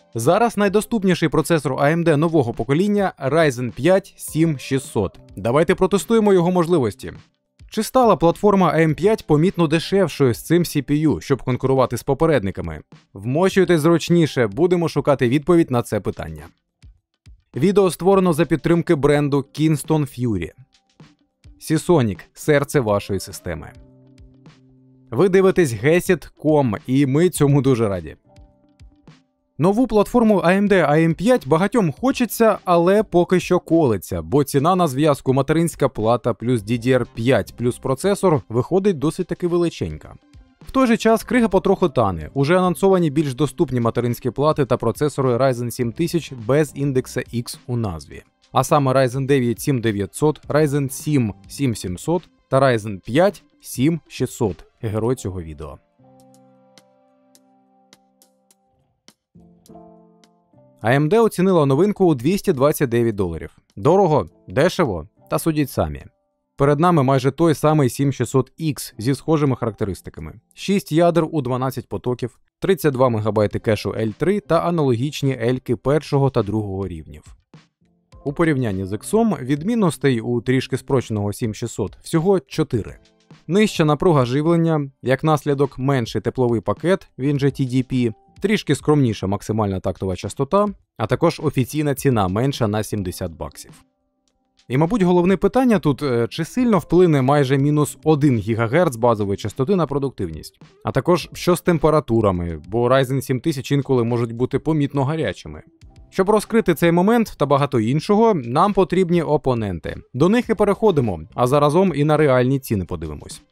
Зараз найдоступніший процесор AMD нового покоління Ryzen 5 7600. Давайте протестуємо його можливості. Чи стала платформа AM5 помітно дешевшою з цим CPU, щоб конкурувати з попередниками? Вмощуйтесь зручніше, будемо шукати відповідь на це питання. Відео створено за підтримки бренду Kingston Fury. Seasonic – серце вашої системи. Ви дивитесь Gesit.com, і ми цьому дуже раді. Нову платформу AMD AM5 багатьом хочеться, але поки що колиться, бо ціна на зв'язку материнська плата плюс DDR5 плюс процесор виходить досить таки величенька. В той же час крига потроху тане, уже анонсовані більш доступні материнські плати та процесори Ryzen 7000 без індекса X у назві. А саме Ryzen 9 7900, Ryzen 7 7700 та Ryzen 5 7600, герой цього відео. AMD оцінила новинку у $229. Дорого? Дешево? Та судіть самі. Перед нами майже той самий 7600X зі схожими характеристиками. 6 ядер у 12 потоків, 32 МБ кешу L3 та аналогічні L-ки першого та другого рівнів. У порівнянні з X відмінностей у трішки спрощеного 7600 всього 4. Нижча напруга живлення, як наслідок менший тепловий пакет, він же TDP, трішки скромніша максимальна тактова частота, а також офіційна ціна менша на $70. І, мабуть, головне питання тут, чи сильно вплине майже мінус 1 ГГц базової частоти на продуктивність. А також, що з температурами, бо Ryzen 7000 інколи можуть бути помітно гарячими. Щоб розкрити цей момент та багато іншого, нам потрібні опоненти. До них і переходимо, а заразом і на реальні ціни подивимось.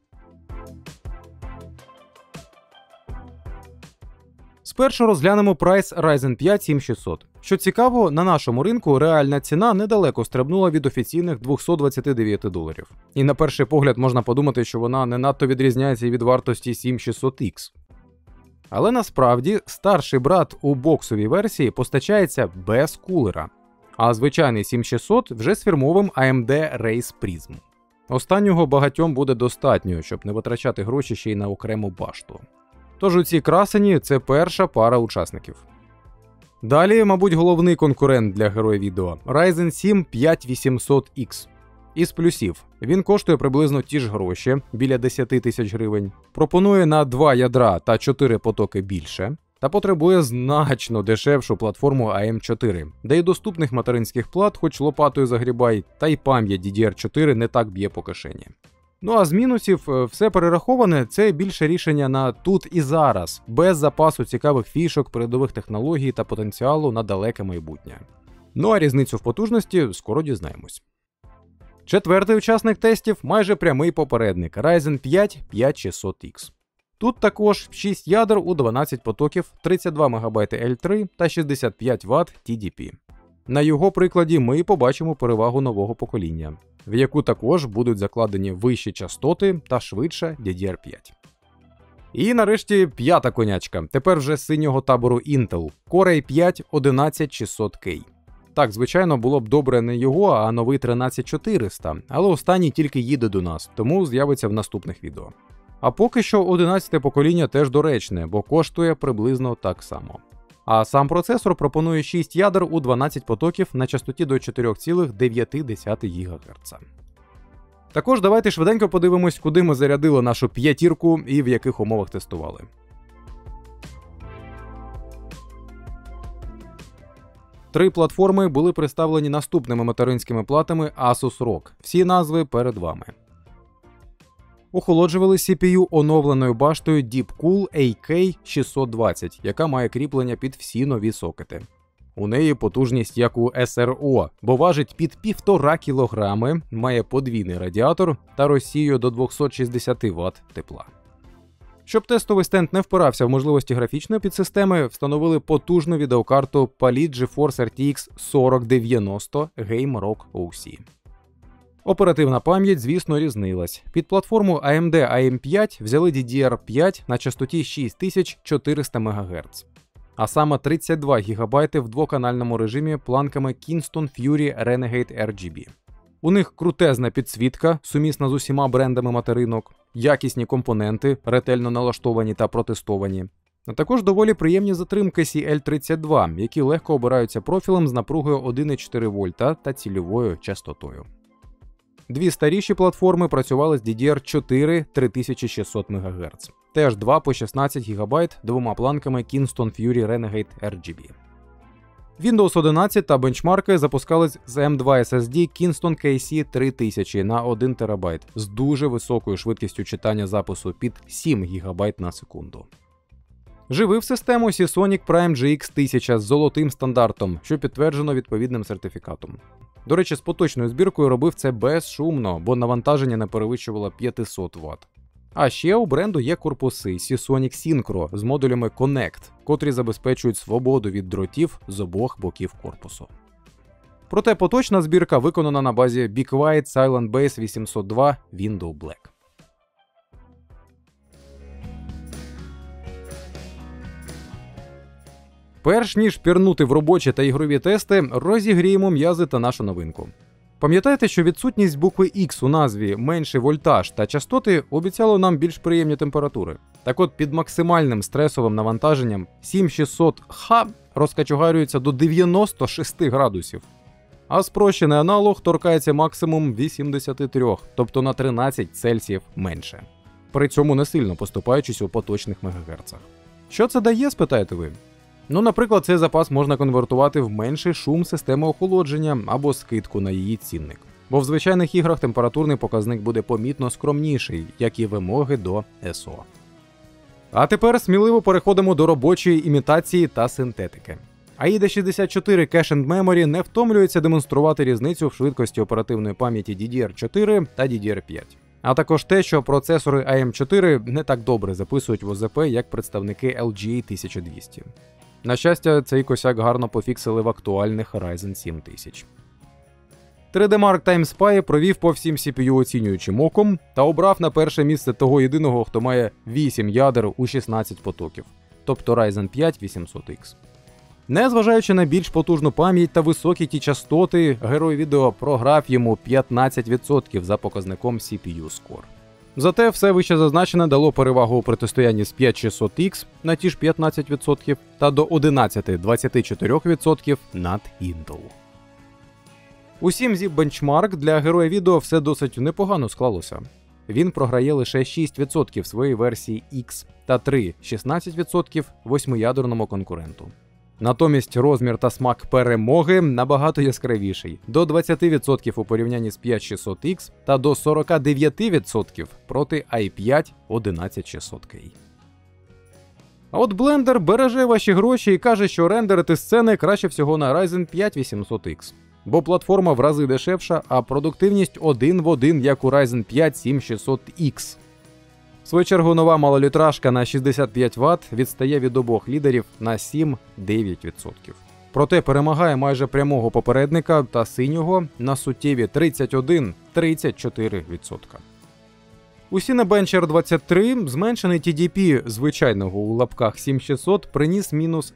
Спершу розглянемо прайс Ryzen 5 7600. Що цікаво, на нашому ринку реальна ціна недалеко стрибнула від офіційних $229. І на перший погляд можна подумати, що вона не надто відрізняється від вартості 7600X. Але насправді старший брат у боксовій версії постачається без кулера, а звичайний 7600 вже з фірмовим AMD Race Prism. Останнього багатьом буде достатньо, щоб не витрачати гроші ще й на окрему башту. Тож у цій красені це перша пара учасників. Далі, мабуть, головний конкурент для героя відео – Ryzen 7 5800X. Із плюсів – він коштує приблизно ті ж гроші, біля 10 тисяч гривень, пропонує на 2 ядра та 4 потоки більше, та потребує значно дешевшу платформу AM4, де й доступних материнських плат хоч лопатою загрібай, та й пам'ять DDR4 не так б'є по кишені. Ну а з мінусів все перераховане – це більше рішення на тут і зараз, без запасу цікавих фішок, передових технологій та потенціалу на далеке майбутнє. Ну а різницю в потужності скоро дізнаємось. Четвертий учасник тестів – майже прямий попередник Ryzen 5 5600X. Тут також 6 ядер у 12 потоків, 32 МБ L3 та 65 Вт TDP. На його прикладі ми побачимо перевагу нового покоління, в яку також будуть закладені вищі частоти та швидша DDR5. І нарешті п'ята конячка, тепер вже з синього табору Intel – Core i5 11600K. Так, звичайно, було б добре не його, а новий 13400, але останній тільки їде до нас, тому з'явиться в наступних відео. А поки що 11-те покоління теж доречне, бо коштує приблизно так само. А сам процесор пропонує 6 ядер у 12 потоків на частоті до 4,9 ГГц. Також давайте швиденько подивимось, куди ми зарядили нашу п'ятірку і в яких умовах тестували. Три платформи були представлені наступними материнськими платами Asus ROG. Всі назви перед вами. Охолоджували CPU оновленою баштою Deepcool AK620, яка має кріплення під всі нові сокети. У неї потужність як у SRO, бо важить під 1,5 кг, має подвійний радіатор та розсіює до 260 Вт тепла. Щоб тестовий стенд не впирався в можливості графічної підсистеми, встановили потужну відеокарту Palit GeForce RTX 4090 Game Rock OC. Оперативна пам'ять, звісно, різнилась. Під платформу AMD AM5 взяли DDR5 на частоті 6400 МГц. А саме 32 ГБ в двоканальному режимі планками Kingston Fury Renegade RGB. У них крутезна підсвітка, сумісна з усіма брендами материнок, якісні компоненти, ретельно налаштовані та протестовані. А також доволі приємні затримки CL32, які легко обираються профілем з напругою 1,4 вольта та цільовою частотою. Дві старіші платформи працювали з DDR4 3600 МГц. Теж 2 по 16 ГБ двома планками Kingston Fury Renegade RGB. Windows 11 та бенчмарки запускались з M2 SSD Kingston KC 3000 на 1 ТБ з дуже високою швидкістю читання запису під 7 ГБ на секунду. Живив систему Seasonic Prime GX 1000 з золотим стандартом, що підтверджено відповідним сертифікатом. До речі, з поточною збіркою робив це безшумно, бо навантаження не перевищувало 500 Вт. А ще у бренду є корпуси Seasonic Synchro з модулями Connect, котрі забезпечують свободу від дротів з обох боків корпусу. Проте поточна збірка виконана на базі Be Quiet Silent Base 802 Window Black. Перш ніж пірнути в робочі та ігрові тести, розігріємо м'язи та нашу новинку. Пам'ятаєте, що відсутність букви X у назві, менший вольтаж та частоти обіцяло нам більш приємні температури? Так от, під максимальним стресовим навантаженням 7600H розкачугарюється до 96 градусів. А спрощений аналог торкається максимум 83, тобто на 13 Цельсіїв менше. При цьому не сильно поступаючись у поточних мегагерцах. Що це дає, спитаєте ви? Наприклад, цей запас можна конвертувати в менший шум системи охолодження або скидку на її цінник. Бо в звичайних іграх температурний показник буде помітно скромніший, як і вимоги до СО. А тепер сміливо переходимо до робочої імітації та синтетики. AIDA 64 Cache and Memory не втомлюється демонструвати різницю в швидкості оперативної пам'яті DDR4 та DDR5. А також те, що процесори AM4 не так добре записують в ОЗП, як представники LGA 1200. На щастя, цей косяк гарно пофіксили в актуальних Ryzen 7000. 3D Mark Time Spy провів по всім CPU оцінюючим оком та обрав на перше місце того єдиного, хто має 8 ядер у 16 потоків, тобто Ryzen 5 800X. Незважаючи на більш потужну пам'ять та високі ті частоти, герой відео програв йому 15% за показником CPU Score. Зате все вище зазначене дало перевагу у протистоянні з 5600X на ті ж 15% та до 11-24% над Intel. У Сімзі бенчмарк для героя відео все досить непогано склалося. Він програє лише 6% своєї версії X та 3-16% восьмиядерному конкуренту. Натомість розмір та смак перемоги набагато яскравіший – до 20% у порівнянні з 5600X та до 49% проти i5 11600K. А от Blender береже ваші гроші і каже, що рендерити сцени краще всього на Ryzen 5 800X. Бо платформа в рази дешевша, а продуктивність один в один, як у Ryzen 5 7600X. В свою чергу нова малолітражка на 65 Вт відстає від обох лідерів на 7-9%. Проте перемагає майже прямого попередника та синього на суттєві 31-34%. У Cinebench R23 зменшений TDP звичайного у лапках 7600 приніс мінус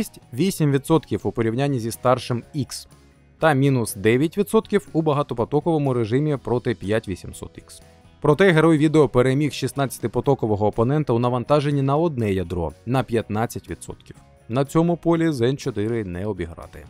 6-8% у порівнянні зі старшим X та мінус 9% у багатопотоковому режимі проти 5800X. Проте герой відео переміг 16-потокового опонента у навантаженні на одне ядро на 15%. На цьому полі Zen 4 не обіграти.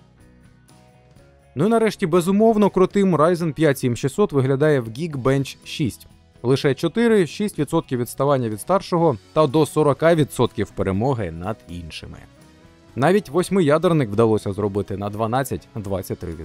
Ну і нарешті безумовно крутим Ryzen 5 7600 виглядає в Geekbench 6. Лише 4-6% відставання від старшого та до 40% перемоги над іншими. Навіть восьмиядерник вдалося зробити на 12-23%.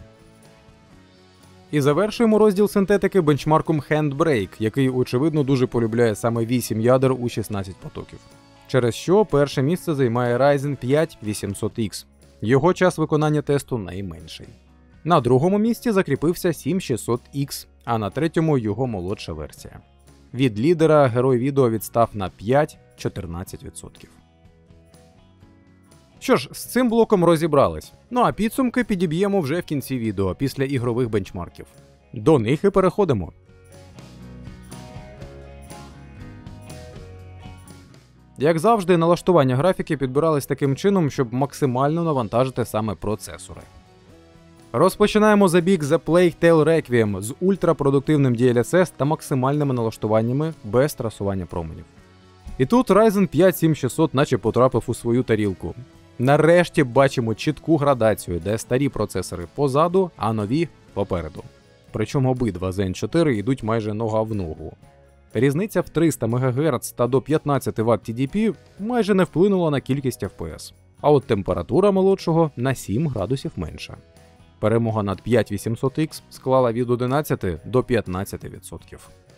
І завершуємо розділ синтетики бенчмарком Handbrake, який, очевидно, дуже полюбляє саме 8 ядер у 16 потоків. Через що перше місце займає Ryzen 5 800X. Його час виконання тесту найменший. На другому місці закріпився 7600X, а на третьому його молодша версія. Від лідера герой відео відстав на 5-14%. Що ж, з цим блоком розібрались. Ну а підсумки підіб'ємо вже в кінці відео, після ігрових бенчмарків. До них і переходимо. Як завжди, налаштування графіки підбирались таким чином, щоб максимально навантажити саме процесори. Розпочинаємо забіг The Plague Tale Requiem з ультрапродуктивним DLSS та максимальними налаштуваннями без трасування променів. І тут Ryzen 5 7600 наче потрапив у свою тарілку. Нарешті бачимо чітку градацію, де старі процесори позаду, а нові попереду. Причому обидва Zen 4 йдуть майже нога в ногу. Різниця в 300 МГц та до 15 Вт TDP майже не вплинула на кількість FPS. А от температура молодшого на 7 градусів менша. Перемога над 5800X склала від 11 до 15%.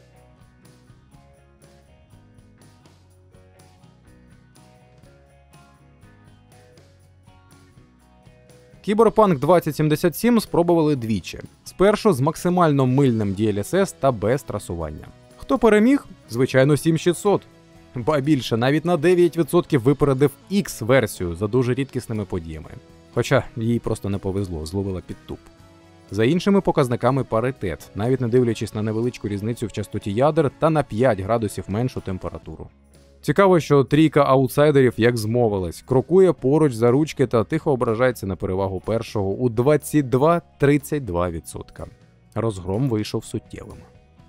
Cyberpunk 2077 спробували двічі. Спершу з максимально мильним DLSS та без трасування. Хто переміг? Звичайно, 7600. Ба більше, навіть на 9% випередив X-версію за дуже рідкісними подіями. Хоча їй просто не повезло, зловила підтуп. За іншими показниками паритет, навіть не дивлячись на невеличку різницю в частоті ядер та на 5 градусів меншу температуру. Цікаво, що трійка аутсайдерів як змовилась, крокує поруч за ручки та тихо ображається на перевагу першого у 22-32%. Розгром вийшов суттєвим.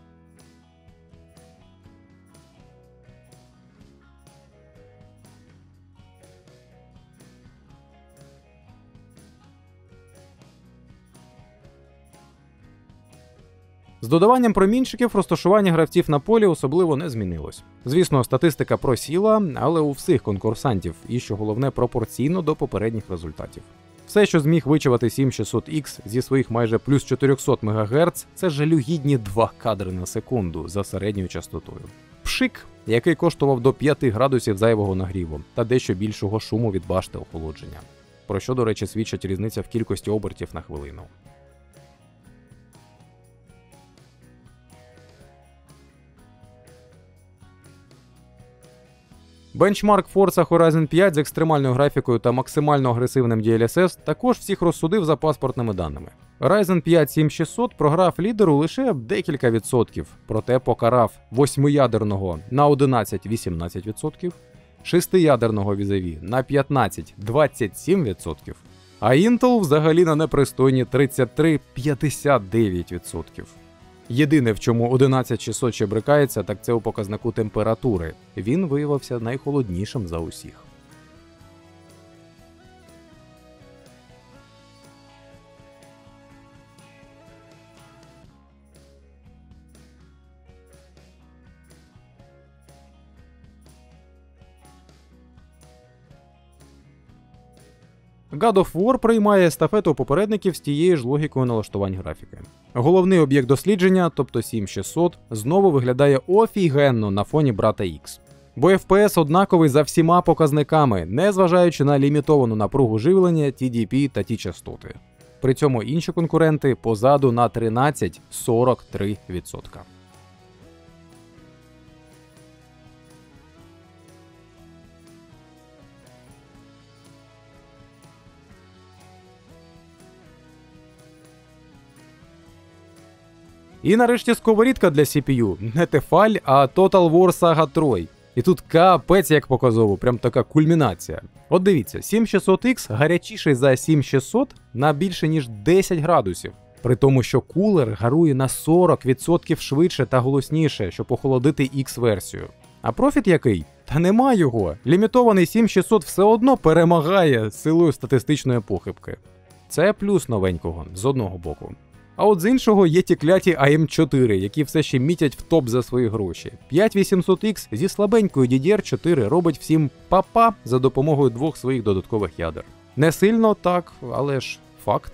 З додаванням промінчиків розташування гравців на полі особливо не змінилось. Звісно, статистика просіла, але у всіх конкурсантів, і що головне, пропорційно до попередніх результатів. Все, що зміг вичавати 7600X зі своїх майже плюс 400 МГц, це жалюгідні 2 кадри на секунду за середньою частотою. Пшик, який коштував до 5 градусів зайвого нагріву та дещо більшого шуму від башти охолодження. Про що, до речі, свідчить різниця в кількості обертів на хвилину. Бенчмарк Forza Horizon 5 з екстремальною графікою та максимально агресивним DLSS також всіх розсудив за паспортними даними. Ryzen 5 7600 програв лідеру лише декілька відсотків, проте покарав 8-ядерного на 11-18%, 6-ядерного візаві на 15-27%, а Intel взагалі на непристойні 33-59%. Єдине, в чому 11600 ще брикається, так це у показнику температури. Він виявився найхолоднішим за усіх. God of War приймає естафету попередників з тією ж логікою налаштувань графіки. Головний об'єкт дослідження, тобто 7600, знову виглядає офігенно на фоні брата X. Бо FPS однаковий за всіма показниками, незважаючи на лімітовану напругу живлення, TDP та ті частоти. При цьому інші конкуренти позаду на 13-43%. І нарешті сковорідка для CPU. Не Тефаль, а Total War Saga Troy. І тут капець як показово, прям така кульмінація. От дивіться, 7600X гарячіший за 7600 на більше ніж 10 градусів. При тому, що кулер гарує на 40% швидше та голосніше, щоб охолодити X-версію. А профіт який? Та нема його. Лімітований 7600 все одно перемагає силою статистичної похибки. Це плюс новенького, з одного боку. А от з іншого є ті кляті AM4, які все ще мітять в топ за свої гроші. 5800X зі слабенькою DDR4 робить всім па-па за допомогою 2 своїх додаткових ядер. Не сильно так, але ж факт.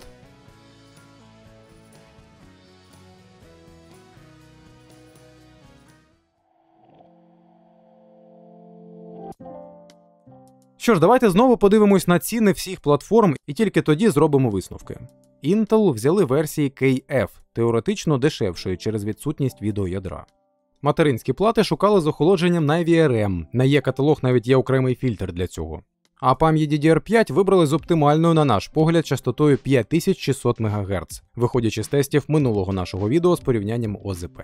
Що ж, давайте знову подивимось на ціни всіх платформ і тільки тоді зробимо висновки. Intel взяли версії KF, теоретично дешевшої через відсутність відеоядра. Материнські плати шукали з охолодженням на VRM, на є-каталог навіть є окремий фільтр для цього. А пам'ять DDR5 вибрали з оптимальною, на наш погляд, частотою 5600 МГц, виходячи з тестів минулого нашого відео з порівнянням ОЗП.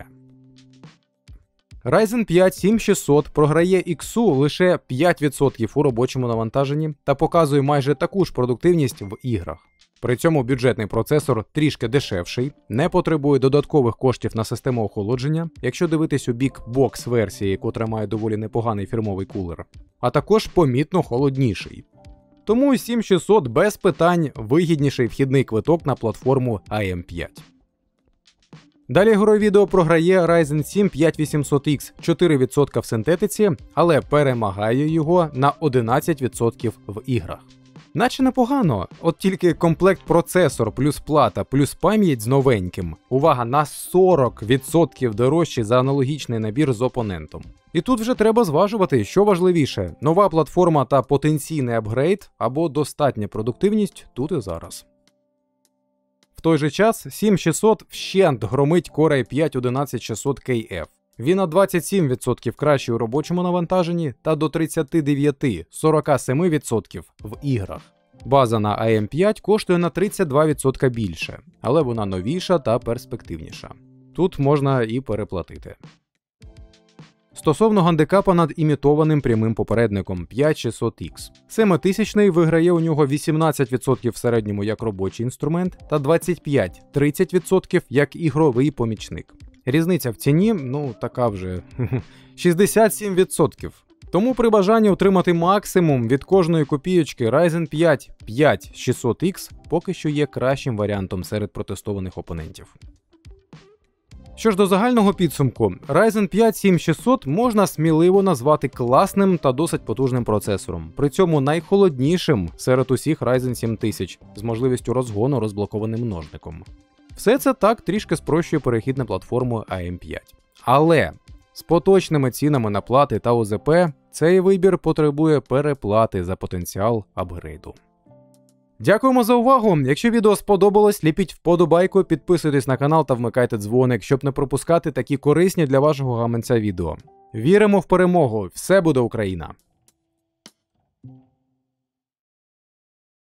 Ryzen 5 7600 програє X лише 5% у робочому навантаженні та показує майже таку ж продуктивність в іграх. При цьому бюджетний процесор трішки дешевший, не потребує додаткових коштів на систему охолодження, якщо дивитись у бік бокс-версії, котра має доволі непоганий фірмовий кулер, а також помітно холодніший. Тому 7600 без питань вигідніший вхідний квиток на платформу AM5. Далі герой відео програє Ryzen 7 5800X 4% в синтетиці, але перемагає його на 11% в іграх. Наче непогано, от тільки комплект процесор плюс плата плюс пам'ять з новеньким, увага, на 40% дорожчі за аналогічний набір з опонентом. І тут вже треба зважувати, що важливіше – нова платформа та потенційний апгрейд або достатня продуктивність тут і зараз. В той же час 7600 вщент громить Core i5 11600KF. Він на 27% кращий у робочому навантаженні та до 39-47% в іграх. База на AM5 коштує на 32% більше, але вона новіша та перспективніша. Тут можна і переплатити. Стосовно гандикапа над імітованим прямим попередником 5600X. 7000-й виграє у нього 18% в середньому як робочий інструмент та 25-30% як ігровий помічник. Різниця в ціні, така вже 67%. Тому при бажанні отримати максимум від кожної копійочки Ryzen 5 5600X поки що є кращим варіантом серед протестованих опонентів. Що ж до загального підсумку, Ryzen 5 7600 можна сміливо назвати класним та досить потужним процесором, при цьому найхолоднішим серед усіх Ryzen 7000 з можливістю розгону розблокованим множником. Все це так трішки спрощує перехід на платформу AM5. Але з поточними цінами на плати та ОЗП цей вибір потребує переплати за потенціал апгрейду. Дякуємо за увагу! Якщо відео сподобалось, ліпіть вподобайку, підписуйтесь на канал та вмикайте дзвоник, щоб не пропускати такі корисні для вашого гаманця відео. Віримо в перемогу! Все буде Україна!